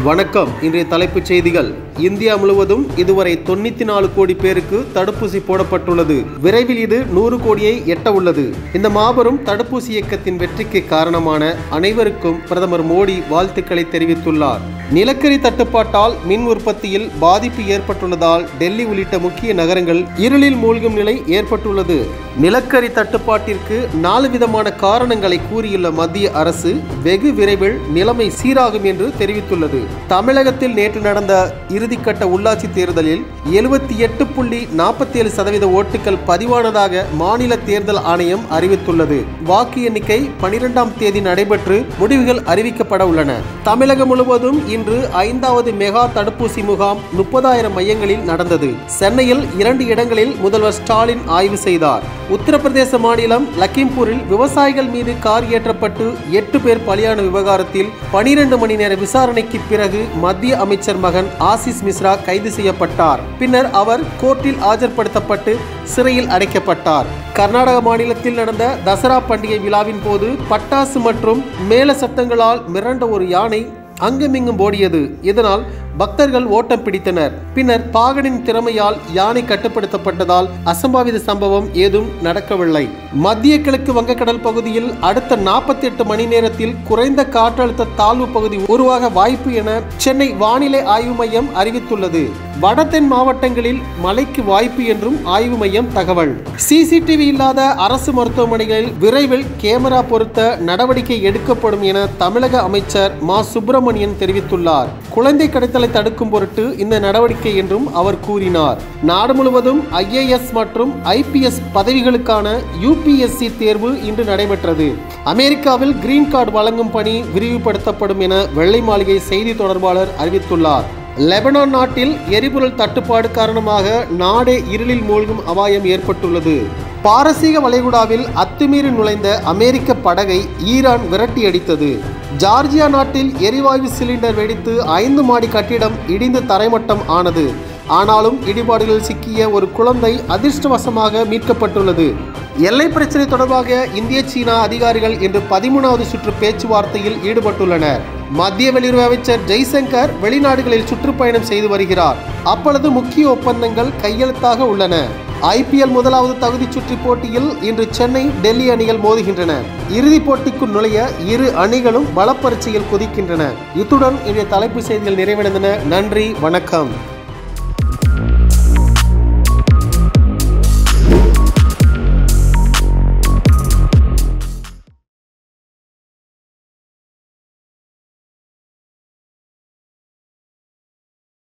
வணக்கம். இன்றைய தலைப்புச் செய்திகள். இந்தியா முழுவதும் இதுவரை 94 கோடி பேருக்கு தடுப்பூசி போடப்பட்டுள்ளது. விரைவில் இது 100 கோடியை எட்ட உள்ளது. இந்த மாபெரும் தடுப்பூசி இயக்கத்தின் வெற்றிக்கு காரணமான அனைவருக்கும் பிரதமர் மோடி வாழ்த்துக்களை தெரிவித்துள்ளார். நிலக்கரி தட்டுப்பாட்டால் மின் உற்பத்தியில் பாதிப்பு ஏற்பட்டுள்ளதால் டெல்லி உள்ளிட்ட முக்கிய நகரங்கள் இருளில் மூழ்கும் நிலை ஏற்பட்டுள்ளது. நிலக்கரி தட்டுப்பாட்டிற்கு 4 விதமான காரணங்களை கூறியுள்ள மத்திய அரசு வெகு விரைவில் நிலைமை சீராகும் என்று தெரிவித்துள்ளது. தமிழகத்தில் நேற்று நடந்த இறுதிக்கட்ட உள்ளாட்சி தேர்தலில் 78.47% ஓட்டுகள் பதிவானதாக மாநில தேர்தல் ஆணையம் அறிவித்துள்ளது. வாக்கு எண்ணிக்கை 12ஆம் தேதி நடைபெற்று முடிவுகள் அறிவிக்கப்பட உள்ளன. தமிழகம் முழுவதும் இன்று 5வது மெகா தடுப்பூசி முகாம் 30,000 மையங்களில் நடந்தது. சென்னையில் 2 இடங்களில் முதல்வர் ஸ்டாலின் ஆய்வு செய்தார். உத்தரப்பிரதேச மாநிலம் லக்கிம்பூரில் விவசாயிகள் மீது கார் ஏற்றப்பட்டு 8 பேர் பலியான விவகாரத்தில் 12 மணி நேர விசாரணைக்கு பிறகு மத்திய அமைச்சர் மகன் ஆசிஸ் மிஸ்ரா கைது செய்யப்பட்டார். பின்னர் அவர் கோர்ட்டில் ஆஜர்படுத்தப்பட்டு சிறையில் அடைக்கப்பட்டார். கர்நாடக மாநிலத்தில் நடந்த தசரா பண்டிகை விழாவின் போது பட்டாசு மற்றும் மேல சத்தங்களால் மிரண்ட ஒரு யானை அங்குமிங்கும் ஓடியது. இதனால் பக்தர்கள் ஓட்டம் பிடித்தனர். பின்னர் பாகனின் திறமையால் யானை கட்டுப்படுத்தப்பட்டதால் அசம்பாவித சம்பவம் ஏதும் நடக்கவில்லை. மத்திய கிழக்கு வங்கக்கடல் பகுதியில் அடுத்த 48 மணி நேரத்தில் குறைந்த காற்றழுத்த தாழ்வு பகுதி உருவாக வாய்ப்பு என சென்னை வானிலை ஆய்வு மையம் அறிவித்துள்ளது. வட தென் மாவட்டங்களில் மழைக்கு வாய்ப்பு என்றும் ஆய்வு மையம் தகவல். சிசிடிவி இல்லாத அரசு மருத்துவமனைகளில் விரைவில் கேமரா பொருத்த நடவடிக்கை எடுக்கப்படும் என தமிழக அமைச்சர் மா சுப்பிரமணியன் தெரிவித்துள்ளார். குழந்தை கடத்தலை தடுக்கும் பொருட்டு இந்த நடவடிக்கை என்றும் அவர் கூறினார். நாடு முழுவதும் IAS மற்றும் IPS பதவிகளுக்கான UPSC தேர்வு இன்று நடைபெற்றது. அமெரிக்காவில் கிரீன் கார்டு வழங்கும் பணி விரிவுபடுத்தப்படும் என வெள்ளை மாளிகை செய்தி தொடர்பாளர் அறிவித்துள்ளார். லெபனான் நாட்டில் எரிபொருள் தட்டுப்பாடு காரணமாக நாடே இருளில் மூழ்கும் அபாயம் ஏற்பட்டுள்ளது. பாரசீக வளைகுடாவில் அத்துமீறி நுழைந்த அமெரிக்க படகை ஈரான் விரட்டியடித்தது. ஜார்ஜியா நாட்டில் எரிவாயு சிலிண்டர் வெடித்து 5 மாடி கட்டிடம் இடிந்து தரைமட்டம் ஆனது. ஆனாலும் இடிபாடுகளில் சிக்கிய ஒரு குழந்தை அதிர்ஷ்டவசமாக மீட்கப்பட்டுள்ளது. எல்லை பிரச்சினை தொடர்பாக இந்திய சீனா அதிகாரிகள் இன்று 13வது சுற்று பேச்சுவார்த்தையில் ஈடுபட்டுள்ளனர். மத்திய வெளியுறவு அமைச்சர் ஜெய்சங்கர் வெளிநாடுகளில் சுற்றுப்பயணம் செய்து வருகிறார். அப்பொழுது முக்கிய ஒப்பந்தங்கள் கையெழுத்தாக உள்ளன. IPL முதலாவது தகுதி சுற்று போட்டியில் இன்று சென்னை டெல்லி அணிகள் மோதுகின்றன. இறுதிப் போட்டிக்குள் நுழைய இரு அணிகளும் பலப்பரீட்சையில் குதிக்கின்றன. இத்துடன் இன்றைய தலைப்பு செய்திகள் நிறைவடைந்தன. நன்றி, வணக்கம்.